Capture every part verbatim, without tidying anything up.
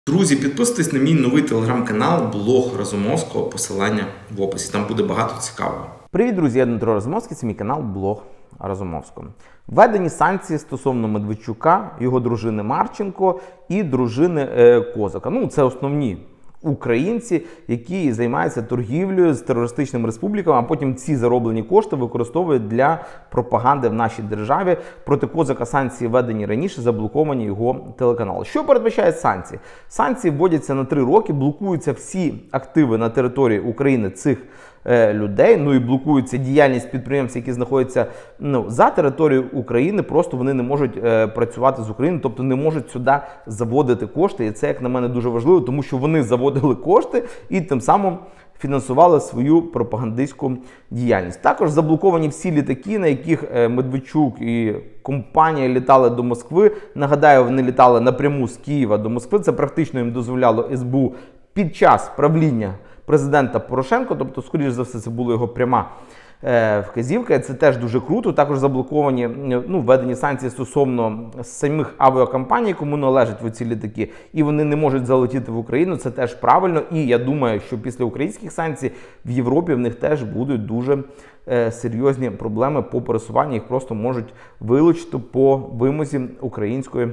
Друзі, підписуйтесь на мій новий телеграм-канал «Блог Разумовського», посилання в описі. Там буде багато цікавого. Привіт, друзі, я Дмитро Разумовський, це мій канал «Блог Разумовського». Введені санкції стосовно Медведчука, його дружини Марченко і дружини е, Козака. Ну, це основні українці, які займаються торгівлею з терористичними республіками, а потім ці зароблені кошти використовують для пропаганди в нашій державі. Проти Козака санкції введені раніше, заблоковані його телеканали. Що передбачають санкції? Санкції вводяться на три роки, блокуються всі активи на території України цих е, людей, ну і блокується діяльність підприємців, які знаходяться ну, за територією України, просто вони не можуть е, працювати з України, тобто не можуть сюди заводити кошти. І це, як на мене, дуже важливо, тому що вони заводили кошти і тим самим фінансували свою пропагандистську діяльність. Також заблоковані всі літаки, на яких Медведчук і компанія літали до Москви. Нагадаю, вони літали напряму з Києва до Москви. Це практично їм дозволяло ес бе у під час правління президента Порошенка. Тобто, скоріш за все, це була його пряма вказівка. Це теж дуже круто. Також заблоковані, ну, введені санкції стосовно самих авіакомпаній, кому належать ці літаки, і вони не можуть залетіти в Україну. Це теж правильно. І я думаю, що після українських санкцій в Європі в них теж будуть дуже е, серйозні проблеми по пересуванню. Їх просто можуть вилучити по вимозі української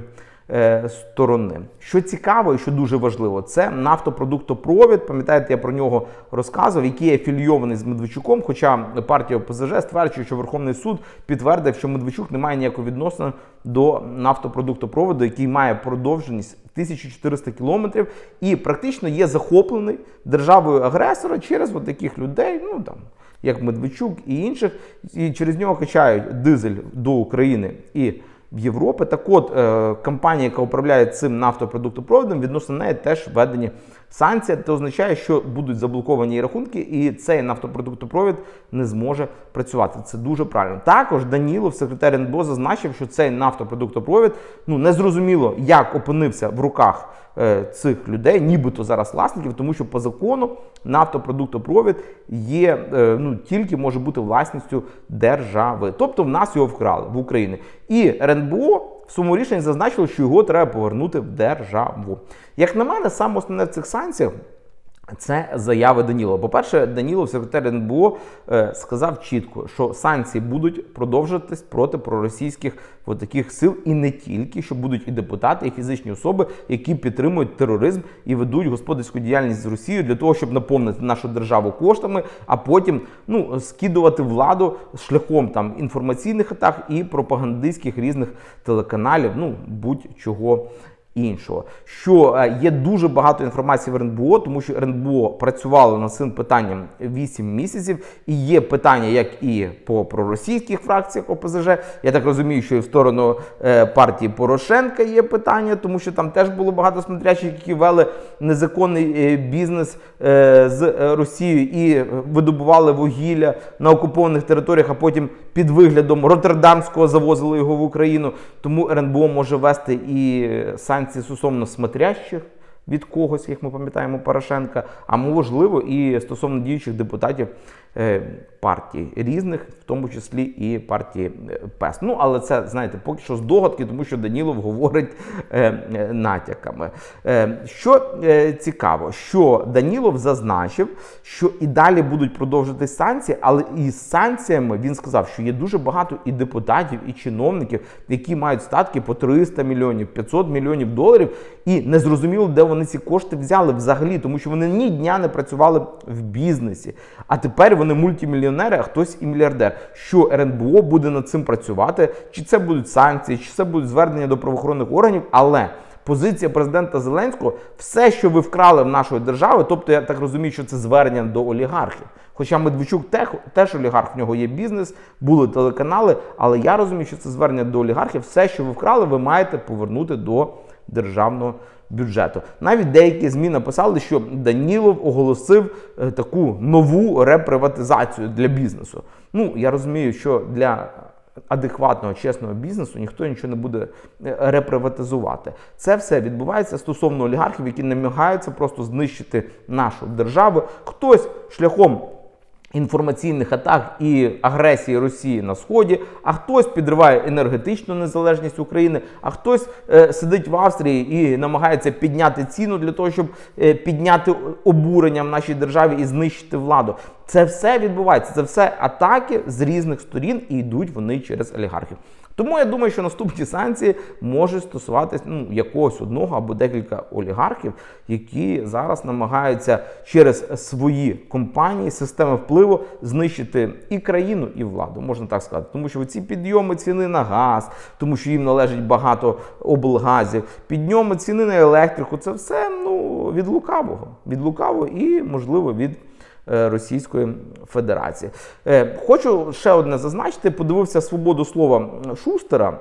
сторони. Що цікаво і що дуже важливо, це нафтопродуктопровід. Пам'ятаєте, я про нього розказував, який афілійований з Медведчуком, хоча партія о пе зе же стверджує, що Верховний суд підтвердив, що Медведчук не має ніякого відношення до нафтопродуктопроводу, який має продовженість тисячу чотириста кілометрів і практично є захоплений державою агресора через от таких людей, ну там, як Медведчук і інших, і через нього качають дизель до України і в Європі. Так от, е, компанія, яка управляє цим нафтопродуктопроводом, відносно неї теж введені санкції. Це означає, що будуть заблоковані її рахунки, і цей нафтопродуктопровід не зможе працювати. Це дуже правильно. Також Данілов, секретар ен бе о, зазначив, що цей нафтопродуктопровід, ну, незрозуміло, як опинився в руках е, цих людей, нібито зараз власників, тому що по закону нафтопродуктопровід є, е, ну, тільки може бути власністю держави. Тобто в нас його вкрали, в Україні. І ер ен бе о в своєму рішенні зазначило, що його треба повернути в державу. Як на мене, саме основне в цих санкціях – це заяви Данілова. По-перше, Данілов, секретар ен бе о, сказав чітко, що санкції будуть продовжуватись проти проросійських от таких сил, і не тільки, що будуть і депутати, і фізичні особи, які підтримують тероризм і ведуть господарську діяльність з Росією для того, щоб наповнити нашу державу коштами, а потім, ну, скидувати владу шляхом там інформаційних атак і пропагандистських різних телеканалів, ну, будь-чого іншого. Що е, є дуже багато інформації в ер ен бе о, тому що ер ен бе о працювало над цим питанням вісім місяців, і є питання, як і по проросійських фракціях о пе зе же. Я так розумію, що і в сторону е, партії Порошенка є питання, тому що там теж було багато смотрящих, які вели незаконний е, бізнес е, з Росією і видобували вугілля на окупованих територіях, а потім під виглядом Роттердамського завозили його в Україну. Тому ер ен бе о може вести і санкції стосовно смотрящих від когось, як ми пам'ятаємо, Порошенка, а можливо і стосовно діючих депутатів е, партій різних, в тому числі і партії пес. Ну, але це, знаєте, поки що здогадки, тому що Данілов говорить е, е, натяками. Е, що е, цікаво, що Данілов зазначив, що і далі будуть продовжуватись санкції, але із санкціями він сказав, що є дуже багато і депутатів, і чиновників, які мають статки по триста мільйонів, п'ятсот мільйонів доларів, і незрозуміло, де вони ці кошти взяли взагалі, тому що вони ні дня не працювали в бізнесі. А тепер вони мультимільйонери, а хтось і мільярдер. Що ер ен бе о буде над цим працювати? Чи це будуть санкції, чи це будуть звернення до правоохоронних органів? Але позиція президента Зеленського – все, що ви вкрали в нашої держави, тобто я так розумію, що це звернення до олігархів. Хоча Медведчук теж олігарх, в нього є бізнес, були телеканали, але я розумію, що це звернення до олігархів. Все, що ви вкрали, ви маєте повернути до державного бюджету. Навіть деякі ЗМІ написали, що Данілов оголосив е, таку нову реприватизацію для бізнесу. Ну, я розумію, що для адекватного, чесного бізнесу ніхто нічого не буде реприватизувати. Це все відбувається стосовно олігархів, які намагаються просто знищити нашу державу. Хтось шляхом інформаційних атак і агресії Росії на Сході, а хтось підриває енергетичну незалежність України, а хтось е, сидить в Австрії і намагається підняти ціну для того, щоб е, підняти обурення в нашій державі і знищити владу. Це все відбувається, це все атаки з різних сторін і йдуть вони через олігархів. Тому я думаю, що наступні санкції можуть стосуватися ну, якогось одного або декілька олігархів, які зараз намагаються через свої компанії, системи впливу знищити і країну, і владу, можна так сказати. Тому що ці підйоми ціни на газ, тому що їм належить багато облгазів, підйоми ціни на електрику, це все ну, від лукавого. Від лукавого і, можливо, від Російської Федерації. Хочу ще одне зазначити, подивився «Свободу слова» Шустера,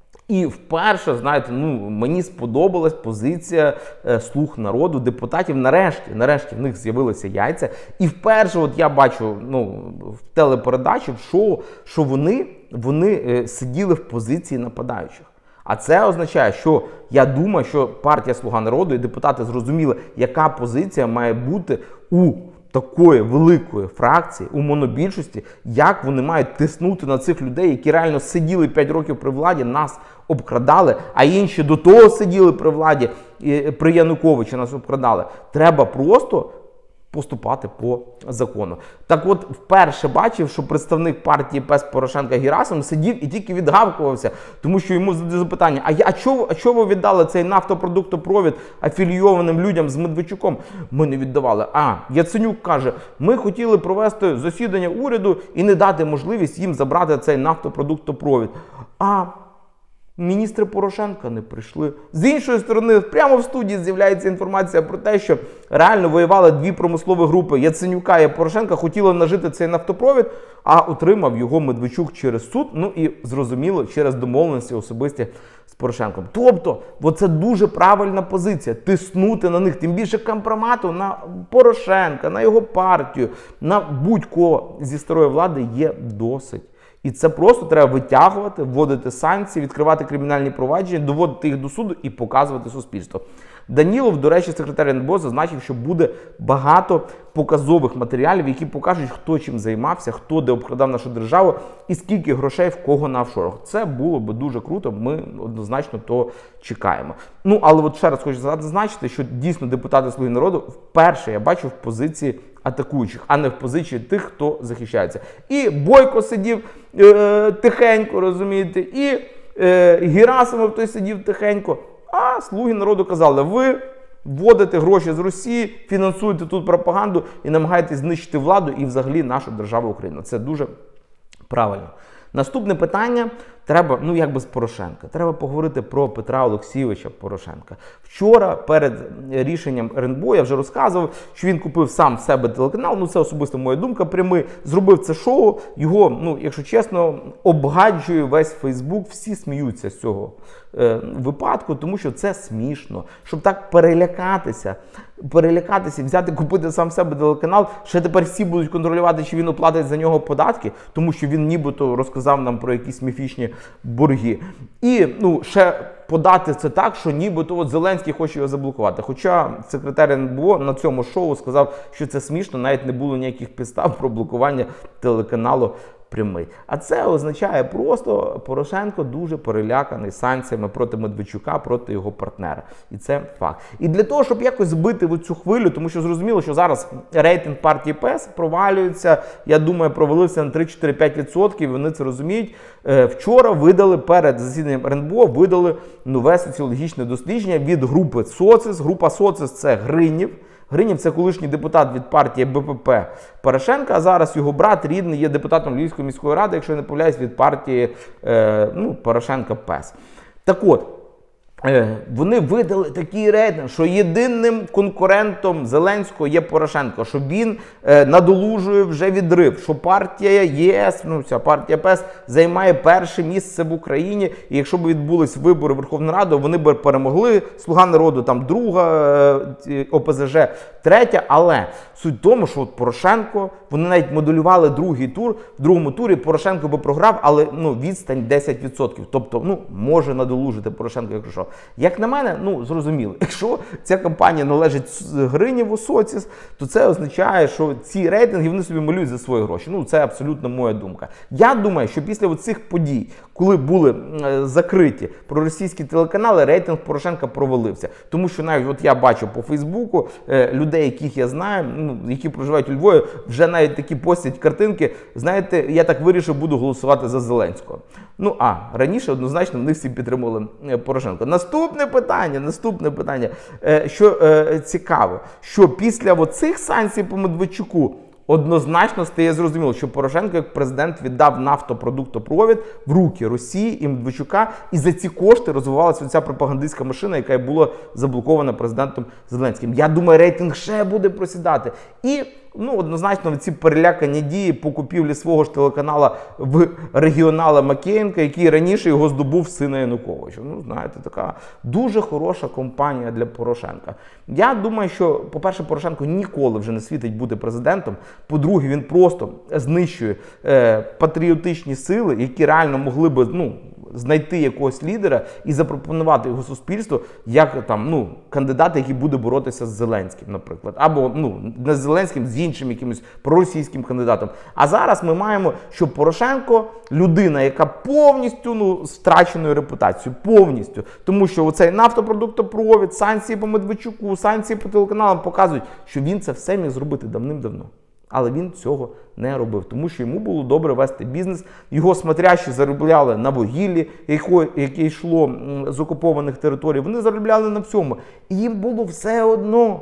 і вперше, знаєте, ну, мені сподобалась позиція «Слуг народу», депутатів. Нарешті, нарешті в них з'явилися яйця. І вперше от я бачу ну, в телепередачі, в шоу, що вони, вони сиділи в позиції нападаючих. А це означає, що я думаю, що партія «Слуга народу» і депутати зрозуміли, яка позиція має бути у такої великої фракції, у монобільшості, як вони мають тиснути на цих людей, які реально сиділи п'ять років при владі, нас обкрадали, а інші до того сиділи при владі, при Януковичі нас обкрадали. Треба просто поступати по закону. Так от, вперше бачив, що представник партії ПЕС Порошенка Герасимов сидів і тільки відгавкувався, тому що йому задали запитання, а, а чого а чого ви віддали цей нафтопродуктопровід афілійованим людям з Медведчуком? Ми не віддавали. А, Яценюк каже, ми хотіли провести засідання уряду і не дати можливість їм забрати цей нафтопродуктопровід. А міністри Порошенка не прийшли. З іншої сторони, прямо в студії з'являється інформація про те, що реально воювали дві промислові групи Яценюка і Порошенка, хотіли нажити цей нафтопровід, а отримав його Медведчук через суд, ну і, зрозуміло, через домовленості особисті з Порошенком. Тобто, це дуже правильна позиція – тиснути на них, тим більше компромату на Порошенка, на його партію, на будь-кого зі старої влади є досить. І це просто треба витягувати, вводити санкції, відкривати кримінальні провадження, доводити їх до суду і показувати суспільству. Данілов, до речі, секретар ен бе о, зазначив, що буде багато показових матеріалів, які покажуть, хто чим займався, хто де обкрадав нашу державу і скільки грошей в кого на офшорах. Це було б дуже круто, ми однозначно то чекаємо. Ну, але от ще раз хочу зазначити, що дійсно депутати «Слуги народу» вперше я бачу в позиції атакуючих, а не в позиції тих, хто захищається. І Бойко сидів е, тихенько, розумієте, і е, Герасимов той сидів тихенько. А «Слуги народу» казали, ви вводите гроші з Росії, фінансуєте тут пропаганду і намагаєтесь знищити владу і взагалі нашу державу Україну. Це дуже правильно. Наступне питання треба, ну як без Порошенка, треба поговорити про Петра Олексійовича Порошенка. Вчора перед рішенням ер ен бе о я вже розказував, що він купив сам в себе телеканал, ну це особисто моя думка, прямий, зробив це шоу, його, ну якщо чесно, обгаджує весь Фейсбук, всі сміються з цього е, випадку, тому що це смішно. Щоб так перелякатися, перелякатися, взяти, купити сам в себе телеканал, ще тепер всі будуть контролювати, чи він оплатить за нього податки, тому що він нібито розказав нам про якісь міфічні борги. І, ну, ще подати це так, що нібито от Зеленський хоче його заблокувати. Хоча секретар ен бе о на цьому шоу сказав, що це смішно, навіть не було ніяких підстав про блокування телеканалу прямий. А це означає просто, Порошенко дуже переляканий санкціями проти Медведчука, проти його партнера. І це факт. І для того, щоб якось збити в цю хвилю, тому що зрозуміло, що зараз рейтинг партії ПЕС провалюється, я думаю, провалився на три-чотири-п'ять відсотків, і вони це розуміють. Вчора видали, перед засіданням ер ен бе о, видали нове соціологічне дослідження від групи Социс. Група Социс – це Гринів. Гринів – це колишній депутат від партії Бе Пе Пе Порошенка, а зараз його брат рідний є депутатом Львівської міської ради, якщо я не помиляюсь, від партії е, ну, Порошенка ПЕС. Так от, е, вони видали такий рейтинг, що єдиним конкурентом Зеленського є Порошенко, що він е, надолужує вже відрив, що партія ЄС, ну ця партія ПЕС займає перше місце в Україні, і якщо б відбулись вибори Верховної Ради, вони б перемогли, Слуга народу там друга, е, О Пе Зе Же третя, але суть в тому, що от Порошенко, вони навіть моделювали другий тур, в другому турі Порошенко би програв, але ну, відстань десять відсотків, тобто ну, може надолужити Порошенко, якщо що. Як на мене, ну, зрозуміло, якщо ця компанія належить Гринєву Соціс, то це означає, що ці рейтинги вони собі малюють за свої гроші. Ну, це абсолютно моя думка. Я думаю, що після цих подій, коли були е, закриті проросійські телеканали, рейтинг Порошенка провалився. Тому що навіть от я бачу по Фейсбуку е, людей, яких я знаю, ну, які проживають у Львові, вже навіть такі постять картинки, знаєте, я так вирішив, буду голосувати за Зеленського. Ну, а раніше однозначно вони всі підтримували Порошенка. Наступне питання, наступне питання, е, що е, цікаво, що після оцих санкцій по Медведчуку однозначно стає зрозуміло, що Порошенко як президент віддав нафтопродуктопровід в руки Росії і Медведчука, і за ці кошти розвивалася ця пропагандистська машина, яка була заблокована президентом Зеленським. Я думаю, рейтинг ще буде просідати. І ну, однозначно, ці перелякані дії по купівлі свого ж телеканала в регіонала Макеєнка, який раніше його здобув сина Януковича. Ну, знаєте, така дуже хороша компанія для Порошенка. Я думаю, що, по-перше, Порошенко ніколи вже не світить бути президентом. По-друге, він просто знищує е, патріотичні сили, які реально могли би, ну, знайти якогось лідера і запропонувати його суспільству як там, ну, кандидата, який буде боротися з Зеленським, наприклад. Або, ну, не з Зеленським, з іншим якимось проросійським кандидатом. А зараз ми маємо, що Порошенко людина, яка повністю, ну, з втраченою репутацією, повністю. Тому що оцей нафтопродуктопровід, санкції по Медведчуку, санкції по телеканалам показують, що він це все міг зробити давним-давно. Але він цього не робив, тому що йому було добре вести бізнес. Його смотрящі заробляли на вугіллі, яке йшло з окупованих територій. Вони заробляли на всьому. І їм було все одно.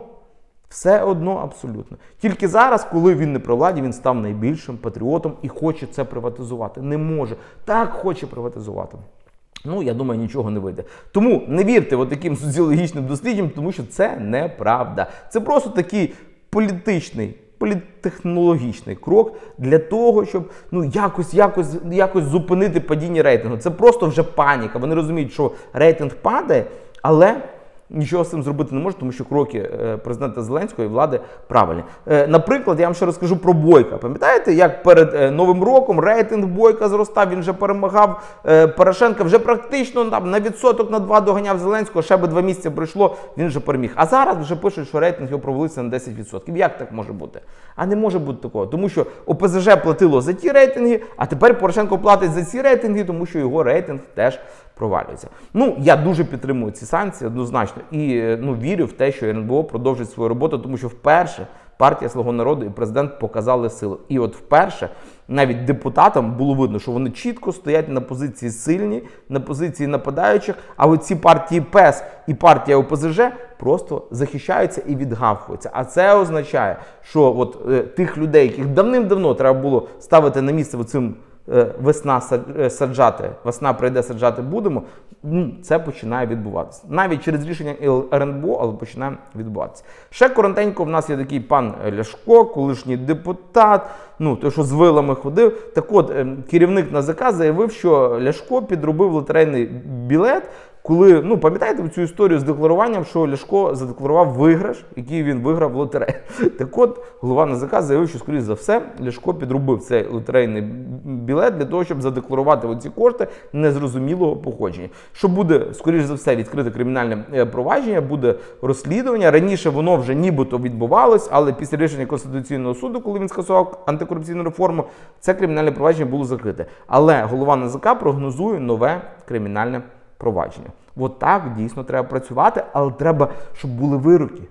Все одно абсолютно. Тільки зараз, коли він не при владі, він став найбільшим патріотом і хоче це приватизувати. Не може. Так хоче приватизувати. Ну, я думаю, нічого не вийде. Тому не вірте от таким соціологічним дослідженням, тому що це неправда. Це просто такий політичний, політтехнологічний крок для того, щоб, ну, якось, якось, якось зупинити падіння рейтингу. Це просто вже паніка. Вони розуміють, що рейтинг падає, але нічого з цим зробити не може, тому що кроки президента Зеленського і влади правильні. Наприклад, я вам ще розкажу про Бойка. Пам'ятаєте, як перед Новим роком рейтинг Бойка зростав, він вже перемагав Порошенка, вже практично на відсоток на два доганяв Зеленського, ще би два місяці пройшло, він вже переміг. А зараз вже пишуть, що рейтинг його провалився на десять відсотків. Як так може бути? А не може бути такого, тому що ОПЗЖ платило за ті рейтинги, а тепер Порошенко платить за ці рейтинги, тому що його рейтинг теж провалюється. Ну, я дуже підтримую ці санкції, однозначно, і, ну, вірю в те, що ер ен бе о продовжить свою роботу, тому що вперше партія «Слуга народу» і президент показали сили. І от вперше навіть депутатам було видно, що вони чітко стоять на позиції сильні, на позиції нападаючих, а от ці партії ПЕС і партія ОПЗЖ просто захищаються і відгавкуються. А це означає, що от е, тих людей, яких давним-давно треба було ставити на місце оцим весна саджати, весна прийде, саджати будемо, ну, це починає відбуватися. Навіть через рішення ер ен бе о, але починає відбуватися. Ще коротенько, в нас є такий пан Ляшко, колишній депутат, ну, той, що з вилами ходив. Так от, керівник ен а зе ка заявив, що Ляшко підробив лотерейний білет, коли, ну, пам'ятаєте цю історію з декларуванням, що Ляшко задекларував виграш, який він виграв в лотереї. Так от, голова ен а зе ка заявив, що, скоріш за все, Ляшко підробив цей лотерейний білет для того, щоб задекларувати оці кошти незрозумілого походження. Що буде, скоріш за все, відкрите кримінальне провадження, буде розслідування. Раніше воно вже нібито відбувалось, але після рішення Конституційного суду, коли він скасував антикорупційну реформу, це кримінальне провадження було закрите. Але голова ен а зе ка прогнозує нове кримінальне провадження. От так дійсно треба працювати, але треба, щоб були вироки,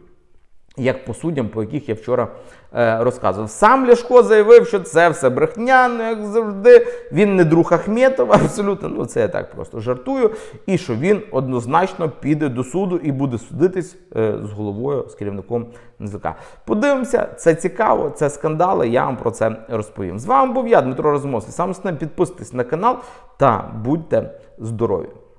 як по суддям, по яких я вчора е, розказував. Сам Ляшко заявив, що це все брехня, ну, як завжди, він не друг Ахметова, абсолютно, ну це я так просто жартую, і що він однозначно піде до суду і буде судитись е, з головою, з керівником ен а зе ка. Подивимося, це цікаво, це скандали, я вам про це розповім. З вами був я, Дмитро Разумовський. Саме з ним підписуйтесь на канал та будьте здорові.